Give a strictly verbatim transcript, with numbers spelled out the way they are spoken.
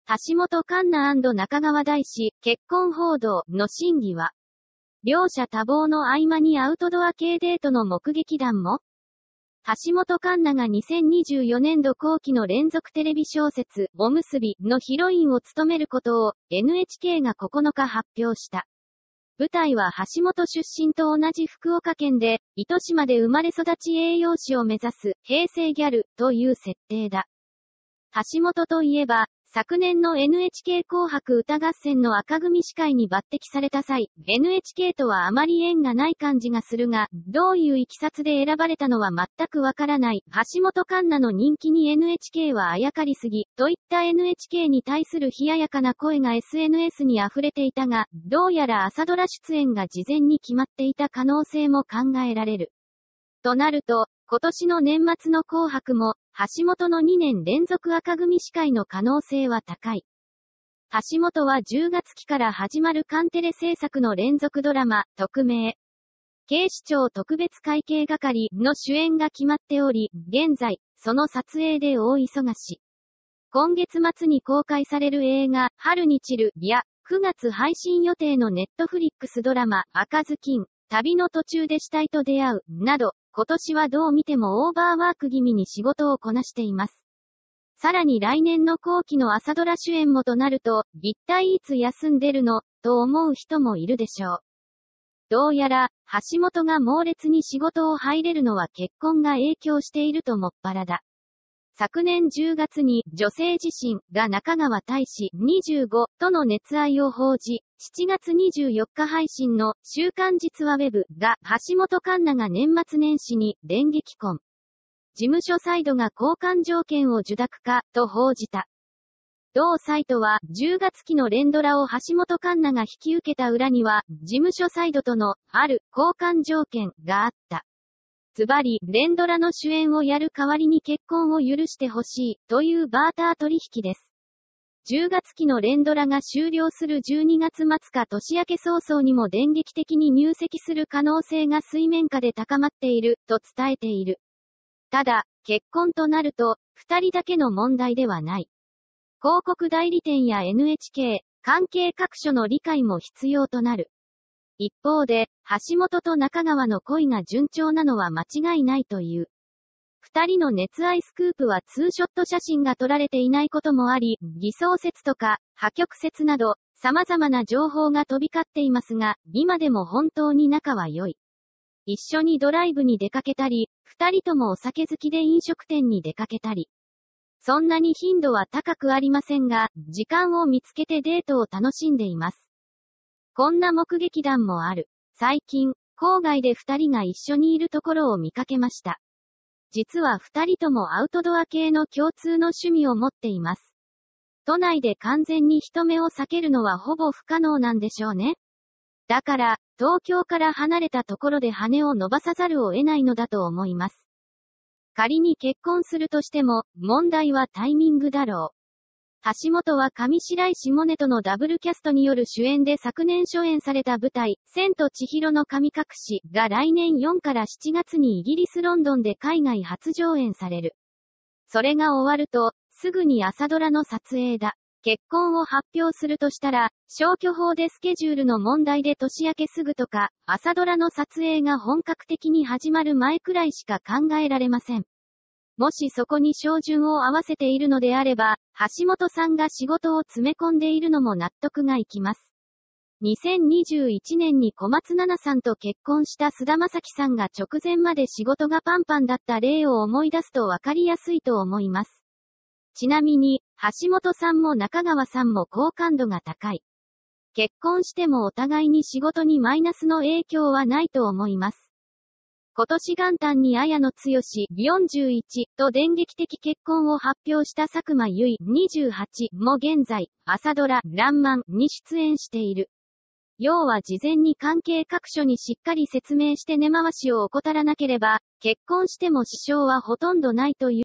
橋本環奈&中川大志、結婚報道の真偽は、両者多忙の合間にアウトドア系デートの目撃談も、橋本環奈がにせんにじゅうよねんど後期の連続テレビ小説、おむすびのヒロインを務めることを エヌエイチケー がここのか発表した。舞台は橋本出身と同じ福岡県で、糸島で生まれ育ち栄養士を目指す平成ギャルという設定だ。橋本といえば、昨年の エヌエイチケー 紅白歌合戦の赤組司会に抜擢された際、エヌエイチケー とはあまり縁がない感じがするが、どういういきさつで選ばれたのは全くわからない。橋本環奈の人気に エヌエイチケー はあやかりすぎ、といった エヌエイチケー に対する冷ややかな声が エスエヌエス に溢れていたが、どうやら朝ドラ出演が事前に決まっていた可能性も考えられる。となると、今年の年末の紅白も、橋本のにねん連続赤組司会の可能性は高い。橋本はじゅうがつきから始まるカンテレ制作の連続ドラマ、特命警視庁特別会計係の主演が決まっており、現在、その撮影で大忙し。今月末に公開される映画、春に散るや、くがつ配信予定のネットフリックスドラマ、赤ずきん、旅の途中で死体と出会う、など、今年はどう見てもオーバーワーク気味に仕事をこなしています。さらに来年の後期の朝ドラ主演もとなると、一体いつ休んでるのと思う人もいるでしょう。どうやら、橋本が猛烈に仕事を入れるのは結婚が影響しているともっぱらだ。昨年じゅうがつに女性自身が中川大志にじゅうごとの熱愛を報じ、しちがつにじゅうよっか配信の週刊実話ウェブが橋本環奈が年末年始に電撃婚。事務所サイドが交換条件を受諾かと報じた。同サイトはじゅうがつきの連ドラを橋本環奈が引き受けた裏には事務所サイドとのある交換条件があった。ズバリ、連ドラの主演をやる代わりに結婚を許してほしい、というバーター取引です。じゅうがつきの連ドラが終了するじゅうにがつまつか年明け早々にも電撃的に入籍する可能性が水面下で高まっている、と伝えている。ただ、結婚となると、二人だけの問題ではない。広告代理店や エヌエイチケー、関係各所の理解も必要となる。一方で、橋本と中川の恋が順調なのは間違いないという。二人の熱愛スクープはツーショット写真が撮られていないこともあり、偽装説とか、破局説など、様々な情報が飛び交っていますが、今でも本当に仲は良い。一緒にドライブに出かけたり、二人ともお酒好きで飲食店に出かけたり。そんなに頻度は高くありませんが、時間を見つけてデートを楽しんでいます。こんな目撃談もある。最近、郊外で二人が一緒にいるところを見かけました。実は二人ともアウトドア系の共通の趣味を持っています。都内で完全に人目を避けるのはほぼ不可能なんでしょうね。だから、東京から離れたところで羽を伸ばさざるを得ないのだと思います。仮に結婚するとしても、問題はタイミングだろう。橋本は上白石萌音とのダブルキャストによる主演で昨年初演された舞台、千と千尋の神隠しが来年よっかからしちがつにイギリスロンドンで海外初上演される。それが終わると、すぐに朝ドラの撮影だ。結婚を発表するとしたら、消去法でスケジュールの問題で年明けすぐとか、朝ドラの撮影が本格的に始まる前くらいしか考えられません。もしそこに照準を合わせているのであれば、橋本さんが仕事を詰め込んでいるのも納得がいきます。にせんにじゅういちねんに小松菜奈さんと結婚した菅田将暉さんが直前まで仕事がパンパンだった例を思い出すとわかりやすいと思います。ちなみに、橋本さんも中川さんも好感度が高い。結婚してもお互いに仕事にマイナスの影響はないと思います。今年元旦に綾野剛よんじゅういちと電撃的結婚を発表した佐久間由衣にじゅうはちも現在、朝ドラ、らんまんに出演している。要は事前に関係各所にしっかり説明して根回しを怠らなければ、結婚しても支障はほとんどないという。